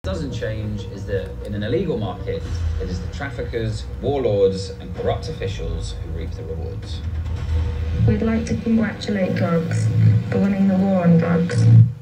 Doesn't change is that in an illegal market, it is the traffickers, warlords, and corrupt officials who reap the rewards. We'd like to congratulate drugs for winning the war on drugs.